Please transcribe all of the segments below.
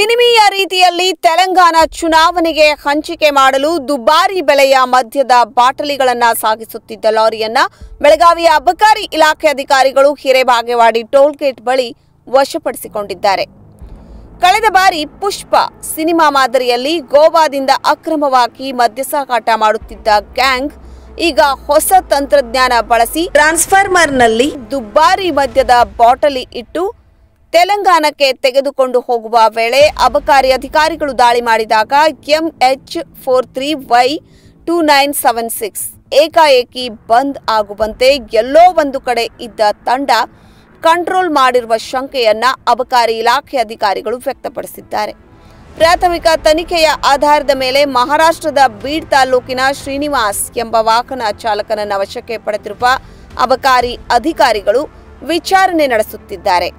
ಸಿನಿಮೀಯ ರೀತಿಯಲ್ಲಿ ತೆಲಂಗಾಣ ಚುನಾವಣೆಗೆ ಹಂಚಿಕೆ ಮಾಡಲು ದುಬಾರಿ ಬೆಲೆಯ ಮದ್ಯದ ಬಾಟಲಿಗಳನ್ನು ಸಾಗಿಸುತ್ತಿದ್ದ ಲಾರಿಯನ್ನ ಬೆಳಗಾವಿಯ ಅಬಕಾರಿ ಇಲಾಖೆ ಅಧಿಕಾರಿಗಳು ಹಿರೇಬಾಗೇವಾಡಿ ಟೋಲ್ ಗೇಟ್ ಬಳಿ ವಶಪಡಿಸಿಕೊಂಡಿದ್ದಾರೆ. ಕಳೆದ ಬಾರಿ ಪುಷ್ಪ ಸಿನಿಮಾ ಮಾದರಿಯಲ್ಲಿ ಗೋವಾದಿಂದ ಅಕ್ರಮವಾಗಿ ಮದ್ಯ ಸಾಗಾಟ ಮಾಡುತ್ತಿದ್ದ ಗ್ಯಾಂಗ್ ಈಗ ಹೊಸ ತಂತ್ರಜ್ಞಾನ ಬಳಸಿ ಟ್ರಾನ್ಸ್ಫಾರ್ಮರ್ನಲ್ಲಿ ದುಬಾರಿ ಮದ್ಯದ ಬಾಟಲಿ ಇಟ್ಟು ತೆಲಂಗಾಣಕ್ಕೆ ತೆಗೆದುಕೊಂಡು ಹೋಗುವ ವೇಳೆ ಅಬಕಾರಿ ಅಧಿಕಾರಿಗಳು ದಾಳಿ ಮಾಡಿದಾಗ MH43Y2976 ಏಕಾಏಕಿ ಬಂದ್ ಆಗುವಂತೆ ಎಲ್ಲೋ ಒಂದು ಕಡೆ ಇದ್ದ ತಂಡ ಕಂಟ್ರೋಲ್ ಮಾಡಿರುವ ಶಂಕೆಯನ್ನ ಅಬಕಾರಿ ಇಲಾಖೆ ಅಧಿಕಾರಿಗಳು ವ್ಯಕ್ತಪಡಿಸಿದ್ದಾರೆ. ಪ್ರಾಥಮಿಕ ತನಿಖೆಯ ಆಧಾರದ ಮೇಲೆ ಮಹಾರಾಷ್ಟ್ರದ ಬೀಡ್ ತಾಲೂಕಿನ ಶ್ರೀನಿವಾಸ್ ಎಂಬ ವಾಹನ ಚಾಲಕನನ್ನ ವಶಕ್ಕೆ ಪಡೆದಿರುವ ಅಬಕಾರಿ ಅಧಿಕಾರಿಗಳು ವಿಚಾರಣೆ ನಡೆಸುತ್ತಿದ್ದಾರೆ.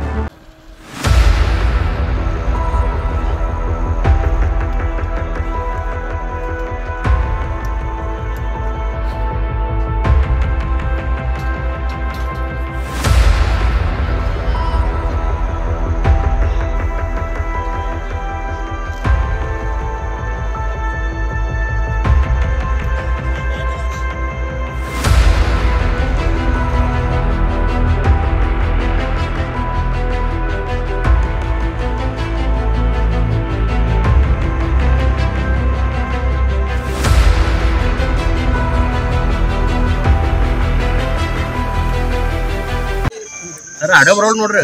ಆಡೋ ಬರೋಲ್ ನೋಡ್ರಿ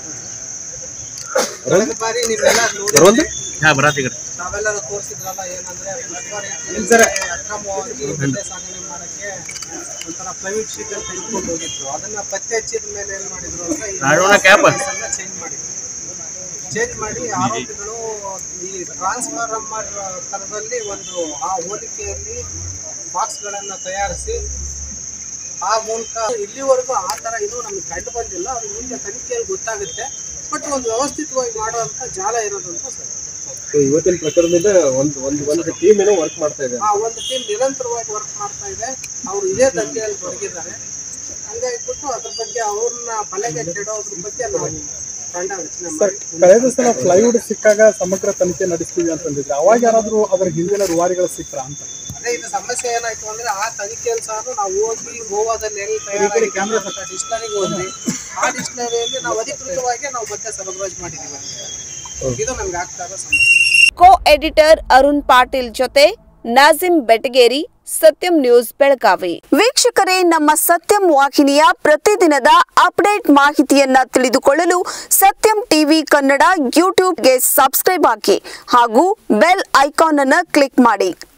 ಬಾರಿ ನೀವೆಲ್ಲ ಬರೋಲ್ರಿ ಹಾ ಬರಾತಿಗ ನಾವೆಲ್ಲರೂ ತೋರಿಸಿದ್ರಲ್ಲ ಏನಂದ್ರೆ ಅಕ್ರಮವಾಗಿ ಮದ್ಯ ಸಾಗಣೆ ಮಾಡಕ್ಕೆ ಒಂಥರ ಪ್ರೈವೇಟ್ ಶೀಟ್ ಅಂತ ತೆಗೆದುಕೊಂಡು ಹೋಗಿದ್ರು. ಅದನ್ನ ಪತ್ತೆ ಹಚ್ಚಿದ ಮೇಲೆ ಏನ್ ಮಾಡಿದ್ರು ಅಂದ್ರೆ ಚೇಂಜ್ ಮಾಡಿ ಆರೋಪಿಗಳು ಈ ಟ್ರಾನ್ಸ್ಫಾರ್ಮರ್ ತರದಲ್ಲಿ ಒಂದು ಆ ಹೋಲಿಕೆಯಲ್ಲಿ ಬಾಕ್ಸ್ಗಳನ್ನ ತಯಾರಿಸಿ ಆ ಮೂಲಕ ಇಲ್ಲಿವರೆಗೂ ಆ ಥರ ಇದು ನಮಗೆ ಕಂಡು ಬಂದಿಲ್ಲ. ಅದು ಮುಂದೆ ತನಿಖೆಯಲ್ಲಿ ಗೊತ್ತಾಗುತ್ತೆ. ಬಟ್ ಒಂದು ವ್ಯವಸ್ಥಿತವಾಗಿ ಮಾಡುವಂಥ ಜಾಲ ಇರೋದು ಅಂತ ಸರ್. ಇವತ್ತಿನ ಪ್ರಕರಣದಿಂದ ಒಂದು ಟೀಮ್ ಏನೋ ವರ್ಕ್ ಮಾಡ್ತಾ ಇದೆ. ಒಂದು ಟೀಮ್ ನಿರಂತರವಾಗಿ ವರ್ಕ್ ಮಾಡ್ತಾ ಇದೆ. ಅವರು ಇದೇ ದಂಧೆಯಲ್ಲಿ ತೊಡಗಿದ್ದಾರೆ. ಹಂಗಾಗಿಬಿಟ್ಟು ಅದ್ರ ಬಗ್ಗೆ ಅವ್ರನ್ನ ಬಲೆಗೆ ಕೆಡೋದ್ರ ಬಗ್ಗೆ ನಾವು ತಂಡ ರಚನೆ ಮಾಡಿ ಕಳೆದ ಸಲ ಫ್ಲೈವುಡ್ ಸಿಕ್ಕಾಗ ಸಮಗ್ರ ತನಿಖೆ ನಡೆಸ್ತೀವಿ ಅಂತಂದಿದ್ರೆ ಅವಾಗ ಯಾರಾದರೂ ಅದರ ಹಿಂದಿನ ರೂವಾರಿಗಳು ಸಿಕ್ಕ್ರ ಅಂತ. ಇದು ಸಮಸ್ಯೆ ಏನಾಯ್ತು ಅಂದ್ರೆ ಆ ತನಿಖೆಯಲ್ಲಿ ಸಹ ನಾವು ಹೋಗಿ ಗೋವಾದಲ್ಲಿ ಎಲ್ಲಿ ತಯಾರಾಗಿ ಡಿಸ್ಟಲರಿಗೆ ಹೋದ್ವಿ. ಆ ಡಿಸ್ಟಲರಿಯಲ್ಲಿ ನಾವು ಅಧಿಕೃತವಾಗಿ ನಾವು ಮದ್ಯ ಸರಬರಾಜು ಮಾಡಿದ್ದೀವಿ. ಇದು ನಮ್ಗೆ ಆಗ್ತಾ ಇರೋ ಸಮಸ್ಯೆ. ಕೋ ಎಡಿಟರ್ ಅರುಣ್ ಪಾಟೀಲ್ ಜೊತೆ ನಾಜಿಮ್ ಬೆಟಗೇರಿ, ಸತ್ಯಂ ನ್ಯೂಸ್ ಬೆಳಗಾವಿ. ವೀಕ್ಷಕರೇ, ನಮ್ಮ ಸತ್ಯಂ ವಾಹಿನಿಯ ಪ್ರತಿದಿನದ ಅಪ್ಡೇಟ್ ಮಾಹಿತಿಯನ್ನ ತಿಳಿದುಕೊಳ್ಳಲು ಸತ್ಯಂ ಟಿವಿ ಕನ್ನಡ ಯೂಟ್ಯೂಬ್ಗೆ ಸಬ್ಸ್ಕ್ರೈಬ್ ಹಾಕಿ ಹಾಗೂ ಬೆಲ್ ಐಕಾನ್ ಅನ್ನು ಕ್ಲಿಕ್ ಮಾಡಿ.